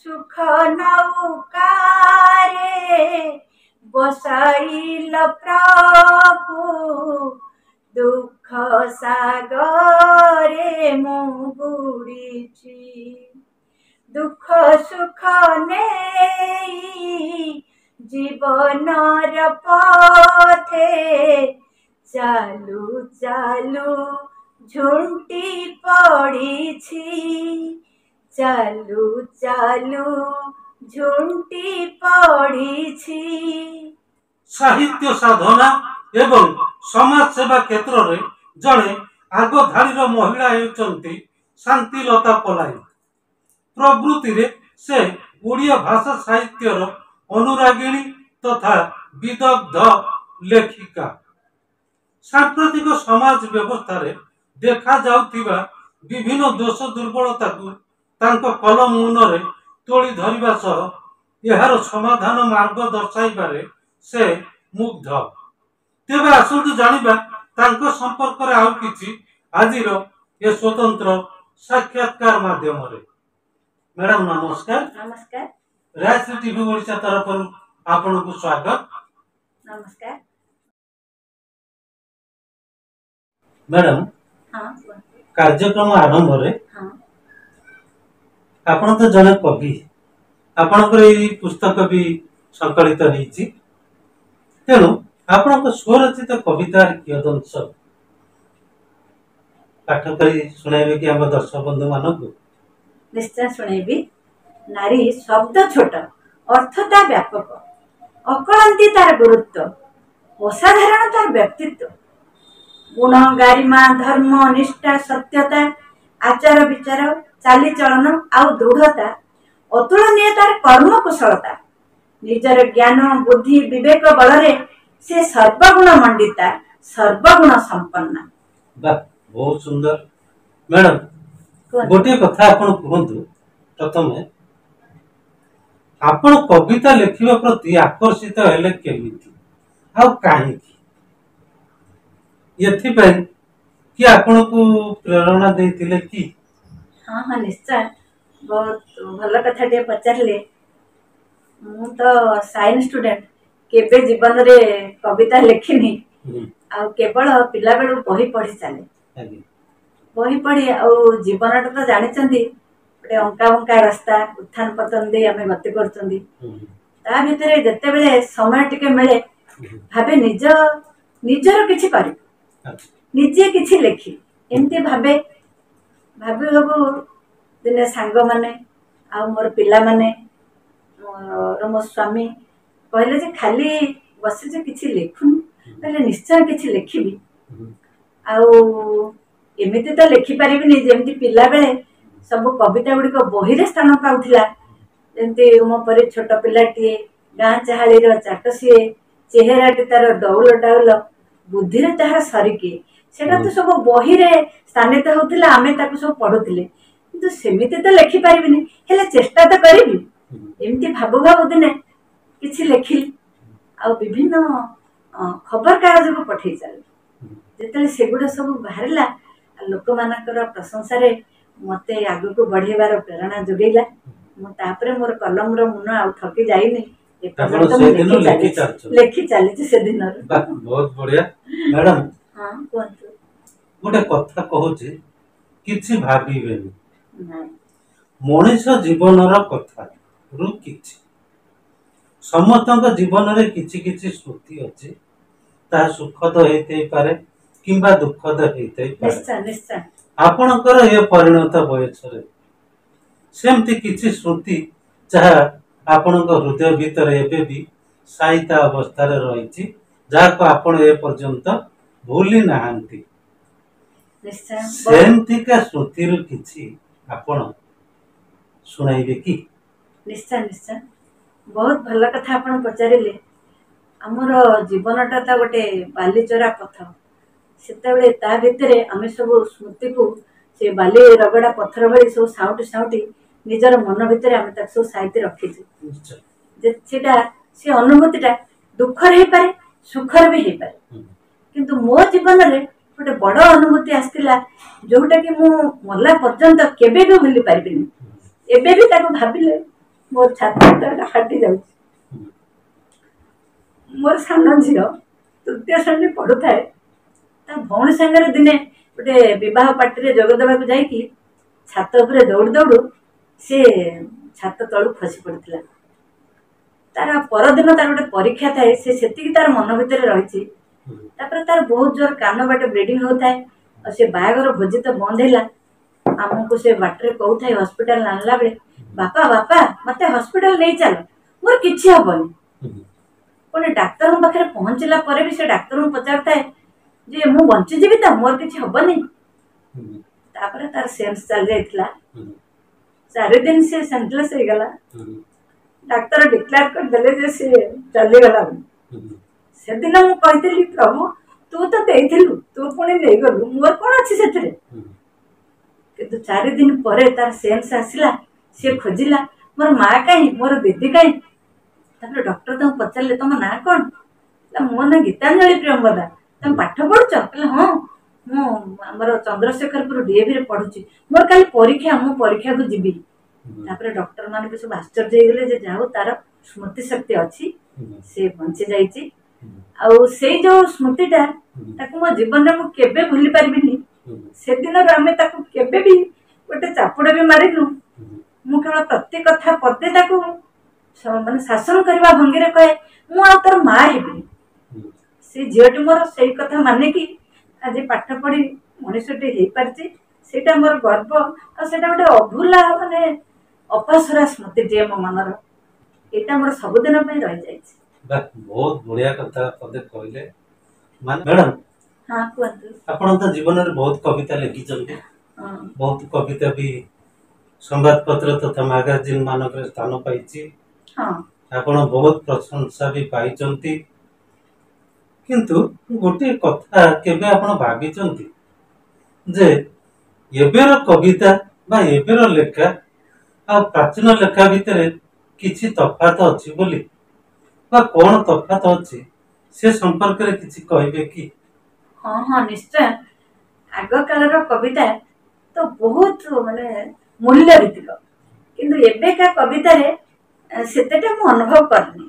सुख नौकारे बसाइल प्रभु दुख सागरे मु बुड़ीछि दुख सुख नेई जीवनर पथे चालू चालू झुंटी पड़ीछि चालू चालू झुंटी पड़ीछि। साहित्य साधना एवं समाज सेवा क्षेत्र में जड़े आग धाड़ीर महिला होती शांतिलता पलाई। प्रवृत्ति रे से ओडिया भाषा साहित्यर अनुरागिणी तथा विदग्ध लेखिका। सांप्रतिक समाज व्यवस्था रे देखा जाउथिबा विभिन्न दोष दुर्बलता को तांको कलम मुନରେ तोली धरिबा सह एहार समाधान मार्ग दर्शाइबारे से मुग्ध। तेबे आसंतु जानिबा तांको संपर्क रे आउ किछि आजिर ए स्वतंत्र साक्षात्कार माध्यम रे। मैडम नमस्कार। नमस्कार। राजश्री टीवी ओडिशा तरफ आपनको स्वागत। नमस्कार। मैडम हाँ कार्यक्रम आरंभ रे हाँ आपण तो जने कवि आपणकर एई पुस्तक भी संकलित होईछि तेणु आपणक स्वरचित कवितार कियदंश पाठ करी सुनाइबे कि हम दर्शक बंधु मानकु? निश्चय सुनेबी। नारी शब्द छोट अर्थता व्यापक अकलंती तार गुरुत्व असाधारण तार व्यक्तित्व गुण गारिमा धर्म निष्ठा सत्यता आचार विचार चाली चलन आउ दृढ़ता अतुलनीय तार कर्म कुशलता निजर ज्ञान बुद्धि विवेक बलरे से सर्वगुण मंडिता सर्वगुण संपन्ना। वाह बहुत सुंदर। मैडम गोटे कथा आपण कहंतु प्रथमे आपण कविता लेखिबा प्रति आकर्षित हेले केमिति आ काहे एथि पे कि आपण को प्रेरणा देथिले कि? हाँ हाँ निश्चय बहुत भल कथा टे पचारे। मु तो साइंस स्टूडेंट केबे जीवन रे कविता लेखिनी आ केवल पिला बेलु बही पढ़ी चले बही पढ़ी आ जीवनटा तो जानिचंदी गोटे अंका बंका रास्ता उत्थान पतन दे आमे गति करचंदी ता भितरे जते बेले समय टिके मिले भाबे निजर किछि करी निजे किछि लेखी एमती भाबे भाबी भाबू दिने सांग माने आ मोर पिला माने मो स्वामी कहले जे खाली बसी जे किछि लेखुन कहले निश्चय किछि लेखिबी आ एमिति तो लेखि परिबिनी जेमति पिला बेले सब कविता गुडी को बही रे स्थान पाउथिला जेमति मो परे छोट पिलाटी गाँ चाहाली रो चाटसीए चेहराटी तार डौल डाउल बुद्धि रे तार सरिके सेटा तो सब बही रे स्थानित होतिला आमे ताकू सब पढुतिले किंतु सेमिति तो लेखि परिबिनी हेले चेष्टा तो करिबी एमती भाबु भाबु दिने किछि लेखिली आ विभिन्न खबर कागज को पठेई चले जेतले सेगुडा सब बाहरला लोक मानकर प्रशंसा रे मते आगु को बढ़ेबार प्रेरणा जोगैला मु तापरे मोर कलम रो मुन आ थकी जाईनी लेखि चली से दिन। बहुत बढ़िया। मैडम हाँ कोंतु गोटे कथा कहूची किछि भाबिबेनी मनुष्य जीवन कथा रु किछि समस्त जीवन रे किछि किछि स्मृति अछि ता सुखद हेते पारे किंबा दुखद हेते पारे। निश्चय निश्चय आपणकर ये परिणत बयस रे सेमति किछि स्मृति जहा आपणक हृदय भीतर एबे भी साहित्य अवस्था रे रहिछि जहा को आपण ए पर्यंत भूली नाहंती निश्चय सेमति का स्मृति रु किछि आपण सुनाइबे कि? निश्चय निश्चय बहुत भल कथा आपण पचारिले। आमर जीवनटा तो गोटे बालीचरा पथ सेतेबेले ता भितरे आमे सब स्मृति को से बाली रगड़ा पत्थर भली सब साउटी साउटी निजर मन भितर आमे ताक सब साहित्य रखिछु जे सेटा से अनुभूतिटा दुखर हे पारे सुखर भी हे पारे किंतु मो जीवन रे गोटे बड़ अनुभूति आस्तिला जोटा कि मु मल्ला पर्यंत केबे भी भूली पारिबिनी एबे भी ताको भाबिले मोर छाती फाटी जाऊँ। मोर सान झील तृतीय श्रेणी पढ़ुए ता भौणी सांगे दिने गोटे बह पार्टी जोगदेवा जाकि छात उपर दौड़ दौड़ सी छात तलू खसी पड़ा। तार परदिन तार गोटे परीक्षा थाए से तार मन भितर रही। तार बहुत जोर कान बाटे ब्लीडिंग होता है और से बाहागर भोजी तो बंद है। आमको से बाटर कहू हॉस्पिटल आनला बेले बापा बापा मत हॉस्पिटल नहीं चल मोर किसी हेनी। पुणी डाक्तर पाखे पहुँचला भी से डाक्तर पचार थाए जे मु बंचीजी तो मोर किसी हेनी। तापर तार सेन्स चल जाइला 4 दिन से सेंसलेस हो गला। डाक्तर डिक्लेयर करदे जे सी चलीगला। से दिन मु कही प्रभु तू तो देलु तू पुणी नहीं गलु मोर कौन अच्छी से किंतु 4 दिन पर तार सेन्स आसला। सी खोजिला मोर माँ कहीं मोर दीदी कहीं। डॉक्टर तुम पचारे तुम ना कौन मो ना गीतांजलि प्रियंवदा तुम पाठ पढ़ुच कहले हाँ मुझे चंद्रशेखरपुर डीएवी पढ़ुची मोर कल परीक्षा मु परीक्षा को जीवी। डॉक्टर मान भी सब आश्चर्य हो जाऊ तार स्मृति शक्ति अच्छी से बंची जाइए। आउ से जो स्मृतिटा मो जीवन में मुझे भूली पार्बिनी। से दिन आम केबे भी गोटे चापुड़ भी मारिनु मु केवल प्रति कथा पदे माने शासन करवा भंगी कहे मुझे माँ हेबी। से झीटी मोर से कथा माने कि आज पाठ पढ़ी मनीषटे हो पार्टी से मोर गर्व आटा गोटे अभूला माने अपासरा स्मृति टे मो मनर यहाँ मोर सबुदिन रही जाए। बहुत बढ़िया कथा पदे कहले मैडम। हाँ कहतु आपण तो जीवन में बहुत कविता लिखिं बहुत कविता भी संवाद पत्र तथा मैगजीन मानक स्थान पाई। आपण बहुत प्रशंसा भी पाई किंतु गोटे कथा केबे आपण भाभी जे एबेर कविता बा एबेर लेखा आ प्राचीन लेखा भितर किछि तफात अछि बोली बा कोन तफात अछि से संपर्क रे किछि कहबे कि? हाँ हाँ निश्चय। आग कालर कविता तो बहुत माने मूल्य भित्तिक किंतु एबेका कविता रे सेतेटा मु अनुभव करनी।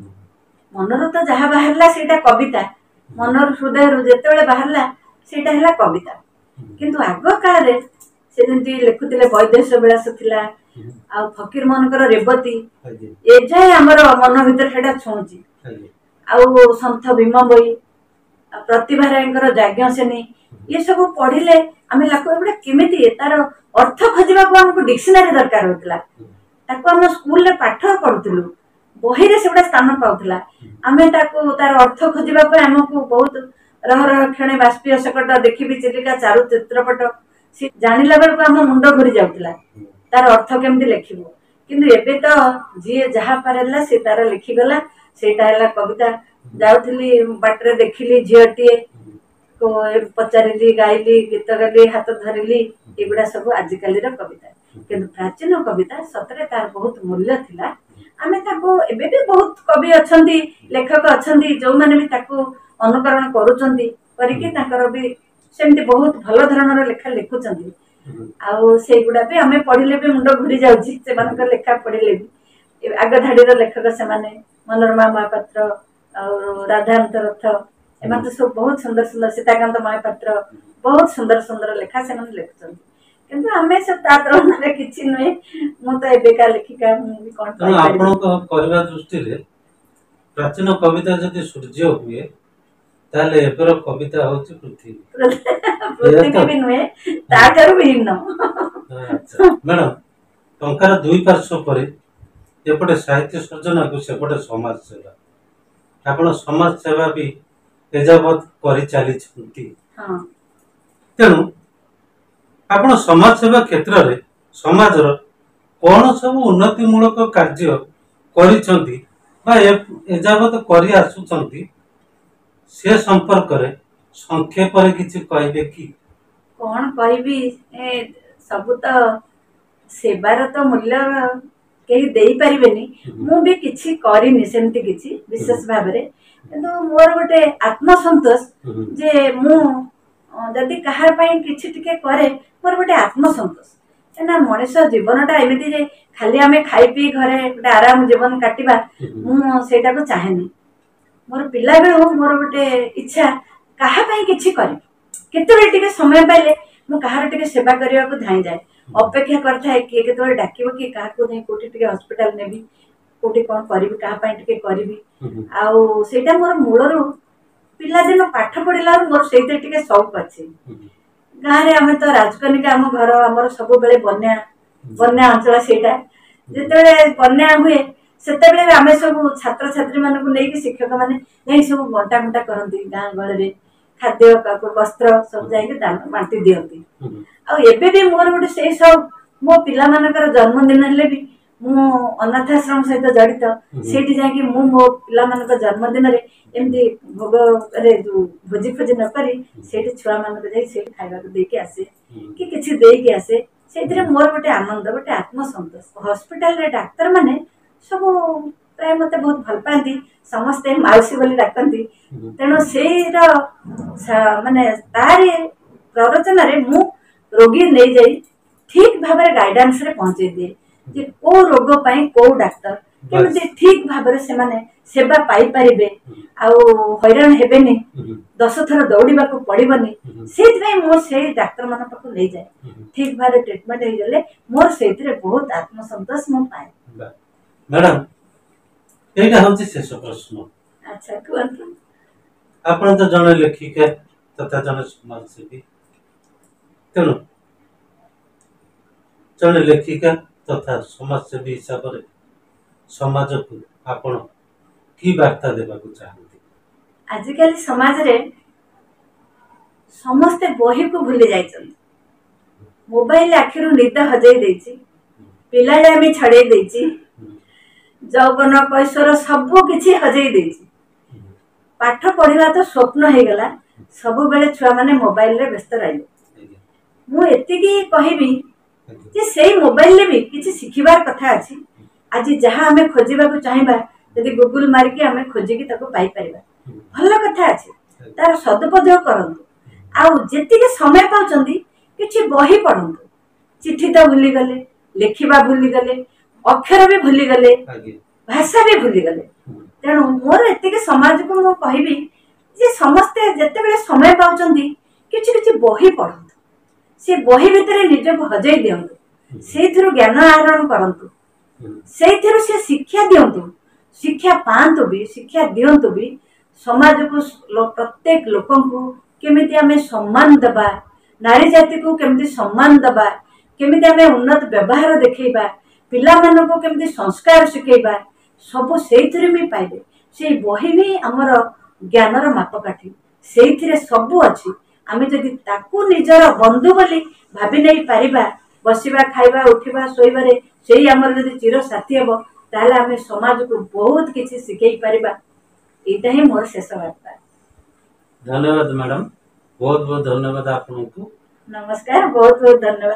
मनर तो जहाँ बाहरला सेटा कविता मनर हृदय जेतेबेले बाहरला सेटा हैला कविता। किंतु आग काल रे से जेंति लेखुतिले वैदेश विलास थिला आ फकीर मनकर रेवती ए जाय हमर मन भितर सेटा छुंची। आ संत भीम बोई प्रतिभा रायंकर जाज्ञ सेनी ये सब पढ़िले आमे लाको एबडा केमिति तार अर्थ खोजिबा को हमको डिक्शनरी दरकार होतला। ताको हम स्कूल रे पाठ पढुतलु बही रे सेबडा स्थान पाउतला आमे ताको तार अर्थ खोजिबा पे हमको बहुत रह रह क्षणे बाष्पीय सकट देखिबी चिलिका चारु चित्रपट सी जानिला बेल को हम मुंडो घुरी जाउतला तार अर्थ केमिति लेखिबो। किंतु एबे तो जी जहा पारला से तार लिखि गला सेटा हैला कविता। जाउथली बाटरे देखिली झियटी को पचारिली गाइली गीत गाइली हाथ धरिली एगुड़ा सब आजिकाली कविता। किंतु प्राचीन कविता सतरे तार बहुत मूल्य थिला। आमे ताको एबे भी बहुत कवि अछंती लेखक अछंती जो माने भी ताको अनुकरण करूचंती करिके ताकर भी सेमती बहुत भल धरणर लेखा लिखुचंती। आउ सेगुड़ा भी आमे पढ़िले भी मुंड घुरी जाउची से मानकर लेखा पढ़िले भी आग धाड़ीर लेखक से माने मनोरमा महापात्र और राधाकांत रथ एमान तो सब बहुत सुंदर सुंदर सीताकांत महापात्र बहुत सुंदर सुंदर लेखा से माने लिखुचंती। किंतु हमें सब तातर माने किछि नय मु तो एबेका लेखिका मु भी कोन तो आपण को करबा दृष्टि रे प्राचीन कविता जदि सूर्य हुए ताले एपर कविता होची पृथ्वी पृथ्वी भी नय ताकर भिन्न। अच्छा मैडम टंकार दुई पार्श्व पर एपटे साहित्य सृजन को सेपटे समाज सेवा आपण समाज सेवा भी एजावत करि चली छंती। हां तेनु आपण समाज सेवा क्षेत्र रे समाज रो कोन सब उन्नति मूलक कार्य करिसंती बा एजावत करि आसुचंती से संपर्क रे संक्षेप रे किछि कहबे कि? कोन कहबी ए सब तो सेवार तो मूल्य कहीं दे पारिबेनी मु भी किछि करिनी सेमती किछि विशेष भाव रे किंतु मोर गोटे आत्मसंतोष जे मु जदि कहार पई किछि टिके करे मोर गोटे आत्मसंतोष ना मनीष जीवनटा एमती जे खाली आम खाई पी घरे गोटे आराम जीवन काटिबा मुझा को चाहेनी। मोर पिला बेलू मोर गोटे इच्छा कहा किछि करी केते टिके समय पाइले मु कहार टिके सेवा करने को धाई जाए अपेक्षा करथाए किए केते डाकिबो कि काहा को नहीं कोठी टिके हॉस्पिटल नेबी कोठी कोन करबी कहा पई टिके करबी आउ सेटा मोर मूलरू पिला दिन पाठ पढ़िला मोर सेते टिके शौक अछि। गाँव आम तो राजकनिका आम घर आमर सब बेले बन्या बन्या अंचल सेटा जिते बन्या हुए से आम सब छात्र छात्री मान नहीं शिक्षक मैंने सब बंटा बंटा करती गाँ गहली खाद्य वस्त्र सब जा बांटी दिखती आबे भी मोर गोटे से सब मो पिला मानकर जन्मदिन हेले भी मु अनाथाश्रम सहित जड़ित से जाकि मो पिला मान जन्मदिन एमती भोग जो भोजी फोजी नक छुआ मान खावा देके आसे कि किसी देके आसे से मोर गोटे आनंद गोटे आत्मसंतोष। हॉस्पिटल रे डाक्तर माने सब प्राय मत बहुत भल पाती समस्ते मौसी बोली डाकती तेणु से माने तारी प्ररोचन मु रोगी नहीं जाई ठीक भाव गाइडेंस रे पहुंचे दिए जे को रोग पाई को डाक्तर केमती ठीक भाव से माने सेवा पाई परिबे आउ हैरान हेबेनी 10 थर दौड़ा पड़ोनी से मोर से डाक्तर मान पाक नहीं जाए ठीक भाव ट्रिटमेंट हो गले मोर से बहुत आत्मसंतोष मु पाए। मैडम एटा होची शेष प्रश्न। अच्छा कहंतु आपण तो जने लेखिका तथा जने समाजसेवी तेणु जने लेखिका तथा समाजसेवी हिसाब से समाज को आपण की वार्ता देबा को चाहते? आजिकल समाज रे समस्ते बही को भूली जाइछन मोबाइल आखिरु निद हजई देछि पिलाले आमी छड़े देछि जौवन कैशोर सब किछि हजई देछि पाठ पढ़िबा तो स्वप्न हे गला सब बेले छुआ माने मोबाइल रे व्यस्त रहिले मु एतिकी कहिबी जे सेही मोबाइल रे भी किछि सिखिबार कथा अछि आज जहाँ आमे खोजिबा को चाहिबा यदि गूगल मार के आमे खोजि कि ताको पाई परिबा भल कथा अछि तार सदुपयोग करंतु आउ जेतिके समय पाउचंदी किछि बही पढंतु चिट्ठी तो भूली गले लेखिबा भूली गले अक्षर भी भूली गले भाषा भी भूली गले तेणु मोर एतिके समाज को मु कहिबी जे समस्ते जेते बेले समय पाउचंदी किछि किछि बही पढंतु से बही भितरे निजको हजई दियंतु सेथिरु ज्ञान आहरण करंतु सेथिरु से शिक्षा दियंतु शिक्षा पांतु भी शिक्षा दियंतु भी समाज को प्रत्येक लोकन को केमिति आमे सम्मान दबा नारी जाति को केमिति सम्मान दबा केमिति आमे उन्नत व्यवहार देखैबा पिला मन को केमिति संस्कार सिखैबा सब सेथिरे भी पाइबे से बही भी हमर ज्ञानर मापकाठी सेथिरे सब अछि आमे जदि ताकू निजर बंधु बोली भाबी नै पारिबा बसिबा खाइबा उठिबा सोइबारे सेही हमर जदि चिर साथी हबो ताले आमे समाज को बहुत किछि सिखै पारिबा एटा ही मोर शेष वार्ता। धन्यवाद मैडम बहुत बहुत धन्यवाद आपको। नमस्कार बहुत बहुत धन्यवाद।